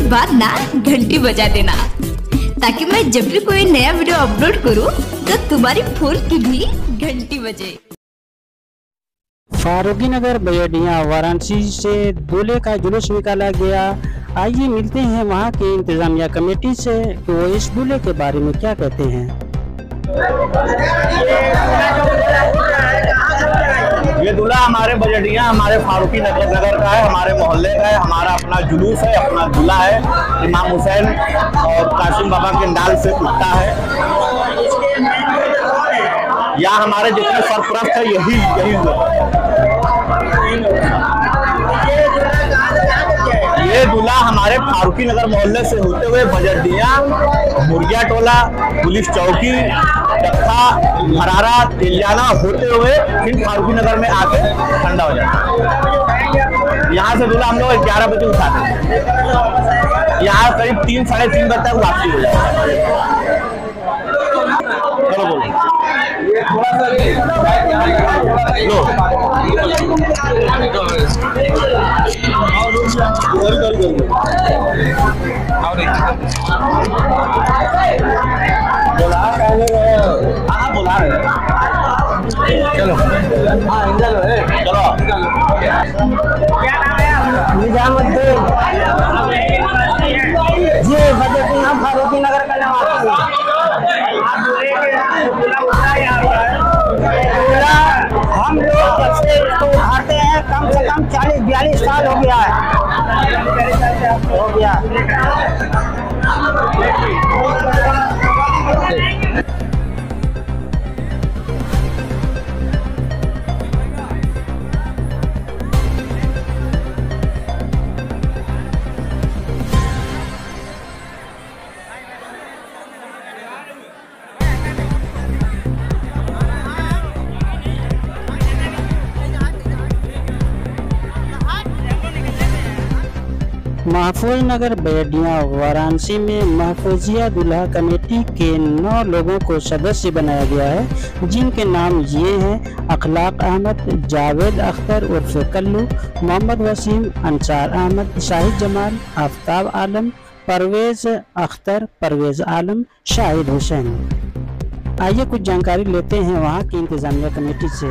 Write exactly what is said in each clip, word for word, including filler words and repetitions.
बाद ना घंटी बजा देना, ताकि मैं जब भी कोई नया वीडियो अपलोड करूं तो तुम्हारी फोन की भी घंटी बजे। फारूकी नगर बजडिया वाराणसी से दूल्हे का जुलूस निकाला गया। आइए मिलते हैं वहां के इंतजामिया कमेटी से कि वो इस दूल्हे के बारे में क्या कहते हैं। ये दूल्हा हमारे बजडिया हमारे फारूकी नगर नगर का है, हमारे मोहल्ले का है। हमारा अपना जुलूस है, अपना दूल्हा है। इमाम हुसैन और कासिम बाबा के नाल से उठता है। यहाँ हमारे जितने सरपरस्त है यही यही ये दूल्हा हमारे फारूकी नगर मोहल्ले से होते हुए बजडिया, मुर्गिया टोला, पुलिस चौकी, चक्का, भरारा, तिलियाना होते हुए फिर फारूकी नगर में आके ठंडा हो जाता है। यहाँ से दूल्हा हम लोग ग्यारह बजे उठाते हैं। यहाँ करीब तीन साढ़े तीन बजे तक वापसी हो जाता है। चलो बोलो बोला हाँ बोला चलो हाँ चलो चलो क्या नाम है? निजामुद्दीन जी बजडिया फारूकी नगर का नाम हम लोग जब से इसको उठाते हैं कम से कम चालीस बयालीस साल हो गया है हो गया महफूज नगर बजडिया वाराणसी में महफूजिया दूल्हा कमेटी के नौ लोगों को सदस्य बनाया गया है, जिनके नाम ये हैं अखलाक अहमद, जावेद अख्तर उर्फ कल्लू, मोहम्मद वसीम, अंसार अहमद, शाहिद जमाल, आफ्ताब आलम, परवेज अख्तर, परवेज आलम, शाहिद हुसैन। आइए कुछ जानकारी लेते हैं वहाँ की इंतजामिया कमेटी से।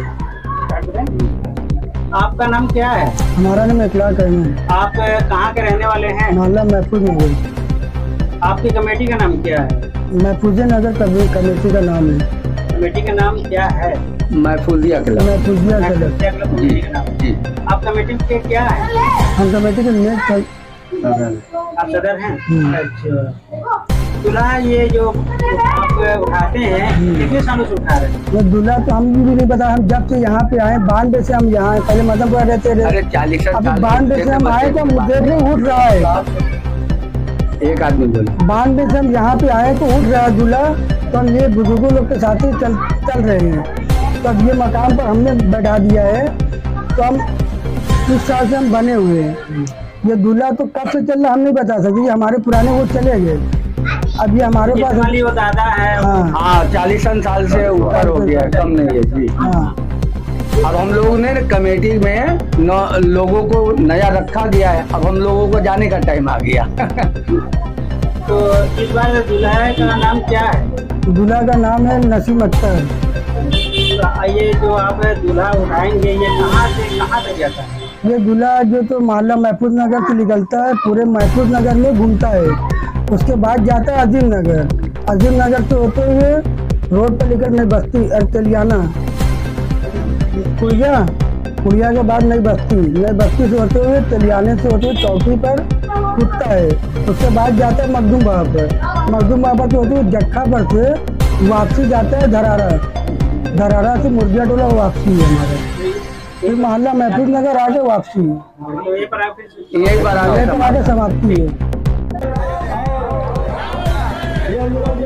आपका नाम क्या है? हमारा नाम अखलाक है। आप कहाँ के रहने वाले हैं? मोहल्ला महफूज नगर। आपकी कमेटी का नाम क्या है? महफूज नगर कमेटी का नाम है। कमेटी का नाम क्या है? महफूजिया महफूजिया जी। आप कमेटी के क्या है? हम कमेटी के मेन आप सदर हैं? अच्छा। दूल्हा ये जो आप उठाते हैं कितने सालों से उठा रहे हैं? ये दूल्हा तो हम भी नहीं पता। हम जब से यहाँ पे आए बानवे से हम यहाँ पहले मदनपुर रहते रहे। अभी बानवे से हम आए तो हम देख रहे उठ रहा है। एक आदमी बोले बानवे से हम यहाँ पे आए तो उठ रहा है दूल्हा। तो हम ये बुजुर्गों लोग के साथ ही चल चल रहे हैं। तो अब ये मकाम पर हमने बैठा दिया है। तो हम इस साल से हम बने हुए हैं। ये दूल्हा तो कब से चल रहा हम नहीं बता सकते। हमारे पुराने वो चले गए। अभी हमारे पास वो दादा है। हाँ, हाँ चालीस साल से ऊपर हो गया, कम नहीं है जी। हाँ। अब हम लोगों ने कमेटी में नौ लोगों को नया रखा गया है। अब हम लोगों को जाने का टाइम आ गया। तो इस बार दूल्हा का नाम क्या है? दूल्हा का नाम है नसीम अख्तर। तो ये जो आप दूल्हा उठाएंगे ये कहाँ से कहाँ तक जाता है? ये दूल्हा जो तो मोहल्ला महफूज नगर से निकलता है, पूरे महफूज नगर में घूमता है। उसके बाद जाता है अजीम नगर। अजीम नगर से होते हुए रोड पर लेकर नई बस्ती तेलियाना, कुड़िया, कुड़िया के बाद नई बस्ती, नई बस्ती से होते हुए तेलियाने से होते हुए चौकी पर कूदता है। उसके बाद जाता है मखदूम बाबा पर। मखदूम बाबा से होते हुए जक्खा पर से वापसी जाता है धरारा। धरारा से मुर्गिया टोला वापसी है हमारे। फिर मोहल्ला महफूज नगर आगे वापसी है। यही पर आगे समाप्ति है।